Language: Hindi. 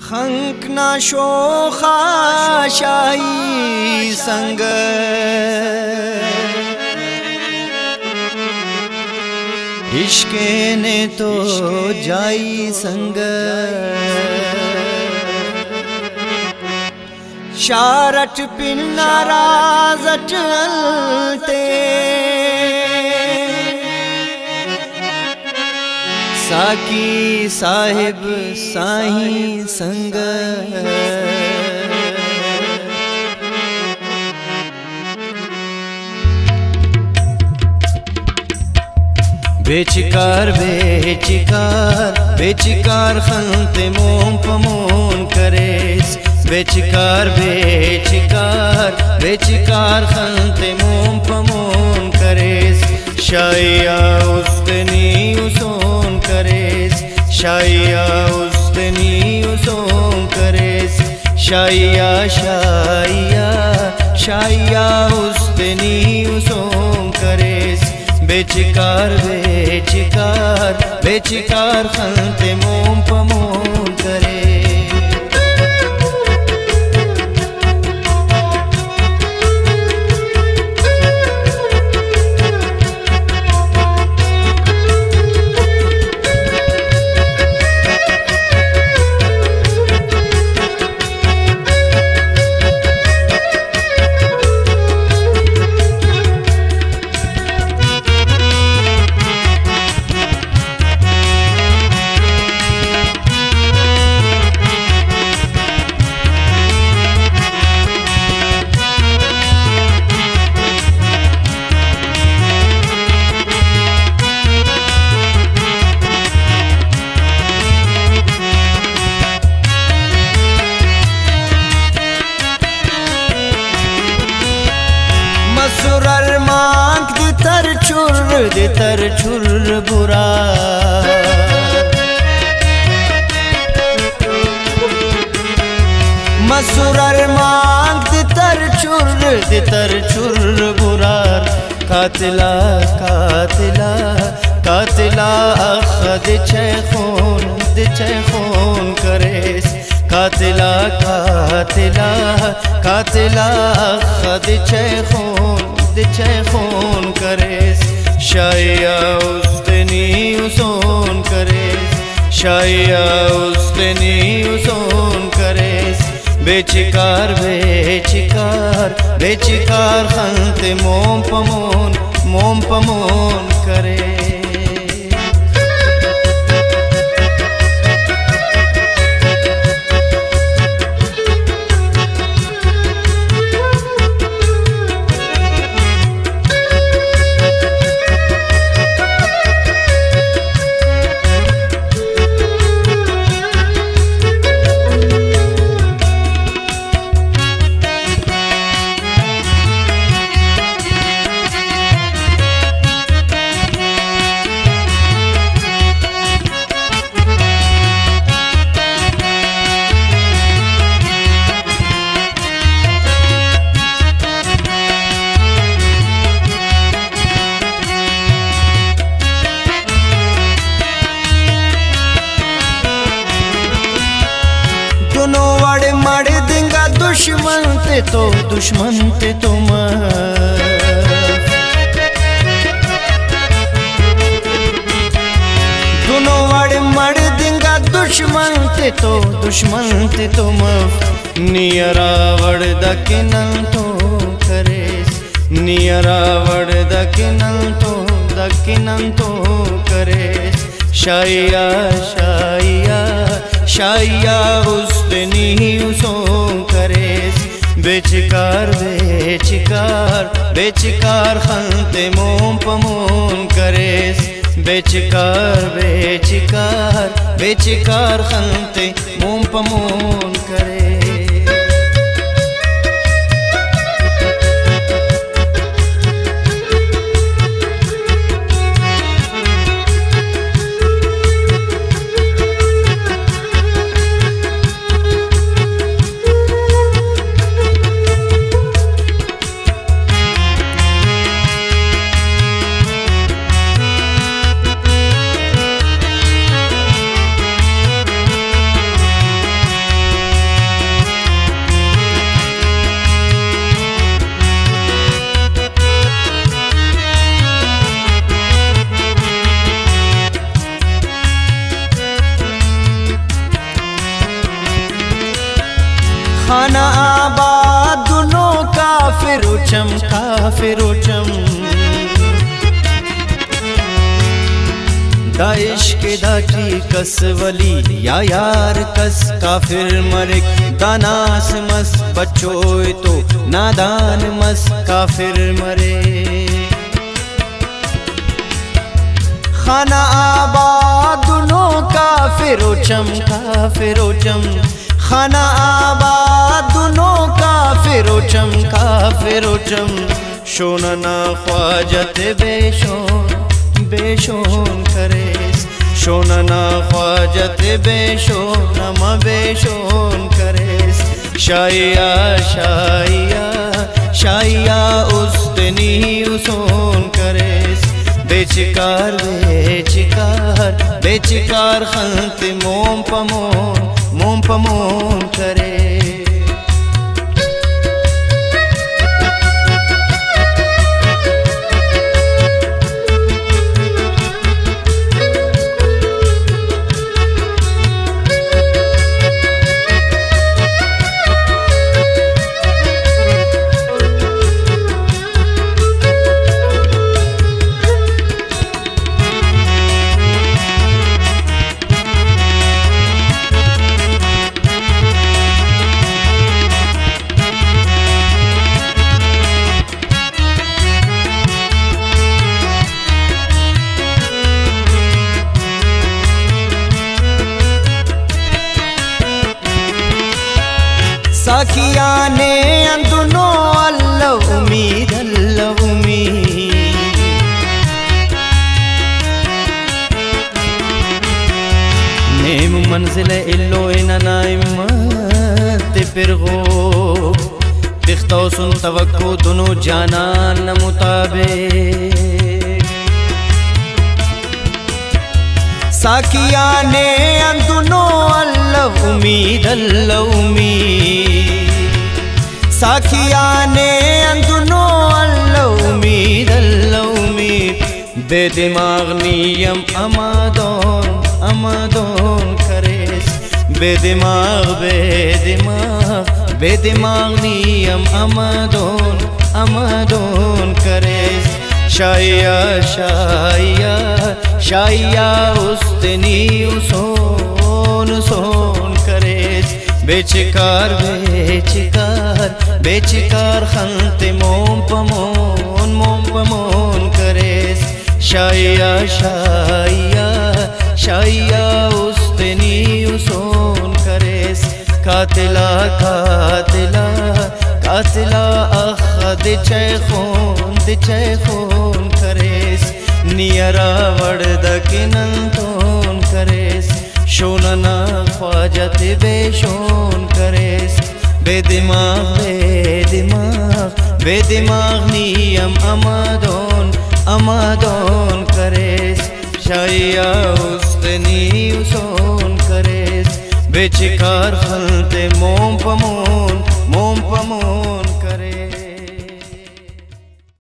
खंक ना शोखा शाही संग इश्के ने तो जाई संग शारट पिन नाराजट अलते साकी साहिब साही संग बेचिकार बेचिकार बेचिकार खंते मोम पमोन करेस बेचिकार बेचिकार बेचिकार खंते मोम पमोन करेस शाया उस्तनी उसोन करेस शाया उस्तनी उसोन करेस शाया शाया शाया उस्तनी उसोन करेस बेचिकार बेचिकार बेचिकार खंते मोम पमोन करे मसुरर मांग दे तर छुर बुरा मसुरर मांग दे तर छुर बुरार कातिला कातिला कातिला दे खून करेस कातिला कातिला कातिला दे खून करेस शाया उस्तनी उसोन करेस शाया उस्तनी उसोन करेस बेचिकार बेचिकार बेचिकार खंते मोम पमोन करे दुश्मन ते तुम दोनों वाड़े मड़ देंगा दुश्मन ते तुम नियरा वड़ दकिनन तो करेस नियरा वड़ दकिनन तो करेस शाया शाया शाया उस्तनी उसों करेस बेचिकार बेचिकार बेचिकार खंते मोम पमोन करेस बेचिकार बेचिकार बेचिकार खंते मोम पमोन करे खाना आबाद दोनों काफिरोचम काफिरोचम दाइश के दाटी कस वली या यार कस काफिर मरे दानास मस बच्चों तो नादान मस काफिर मरे खाना आबाद दोनों काफिरोचम काफिरोचम खाना आबाद दोनों काफिरोचम काफिरोचम शोनना ख्वाजत बेशोन बेशोन करेस शोनना ख्वाजत बेशोन नमा बेशोन करेस शाइया शाइया शाइया उस्तनी उसोन करेस बेचिकार बेचिकार बेचिकार खंत मोम पमोन करे साखिया ने अंदुनो अल्लाह उम्मीद नेम मंजिल इल्लो इन नाइम ते फिरगो तिख्तो सुन तवक्को दोनों जानान मुताबिक साखिया ने अंदुनो अल्लाह उम्मीद साखिया ने अंदुनो अल्लाह उम्मीद बेदिमाग नियम अमादोन अमादोन करेस बेदिमाग बेदिमाग बेदिमाग नियम अमादोन अमादोन करेस शाइया शाइया शाइया उस्तनी उसोन उसोन करेस बेचिकार बेचिकार बेचिकार खंते मोम पमोन करेस शाइया शाइया शाइया उस्तनी उसोन करेस कातिला कातिला कातिला अखद चैखोन करेस नियरा वड़दकिनंतोन करेस शोनना ख्वाजत बेशोन करेस बेदिमाग बेदिमाग बेदिमाग नियम अमादोन अमादोन करेस शाइया उस्तनी उसोन करेस बेचिकार खलते मोम पमोन